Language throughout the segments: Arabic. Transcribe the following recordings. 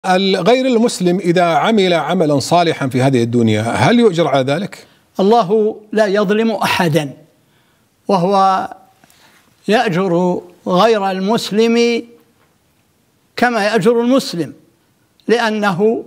غير المسلم إذا عمل عملا صالحا في هذه الدنيا هل يؤجر على ذلك؟ الله لا يظلم أحدا، وهو يأجر غير المسلم كما يأجر المسلم، لأنه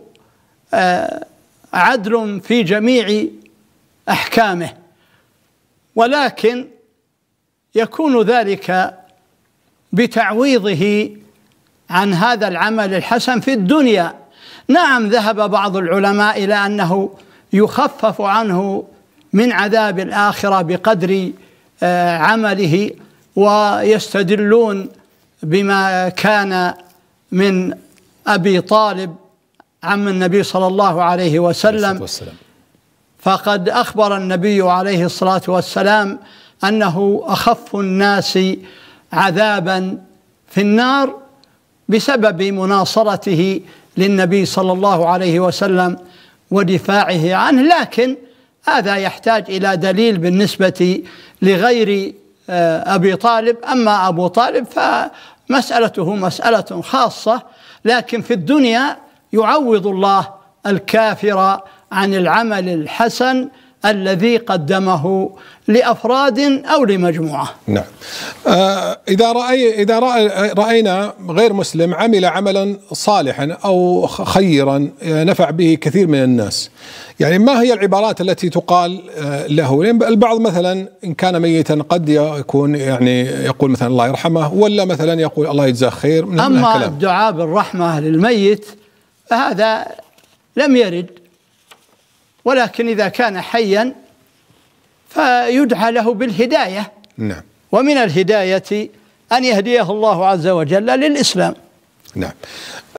عدل في جميع أحكامه، ولكن يكون ذلك بتعويضه عن هذا العمل الحسن في الدنيا. نعم، ذهب بعض العلماء إلى أنه يخفف عنه من عذاب الآخرة بقدر عمله، ويستدلون بما كان من أبي طالب عم النبي صلى الله عليه وسلم، فقد أخبر النبي عليه الصلاة والسلام أنه أخف الناس عذابا في النار بسبب مناصرته للنبي صلى الله عليه وسلم ودفاعه عنه. لكن هذا يحتاج إلى دليل بالنسبة لغير أبي طالب. أما أبو طالب فمسألته مسألة خاصة، لكن في الدنيا يعوض الله الكافر عن العمل الحسن الذي قدمه لأفراد أو لمجموعة. نعم. إذا رأينا غير مسلم عمل عملا صالحا أو خيرا نفع به كثير من الناس، يعني ما هي العبارات التي تقال له؟ البعض مثلا إن كان ميتا قد يكون يعني يقول مثلا الله يرحمه، ولا مثلا يقول الله يجزاه خير. أما الدعاء بالرحمة للميت فهذا لم يرد، ولكن إذا كان حيا فيدعى له بالهداية. نعم. ومن الهداية أن يهديه الله عز وجل للإسلام. نعم.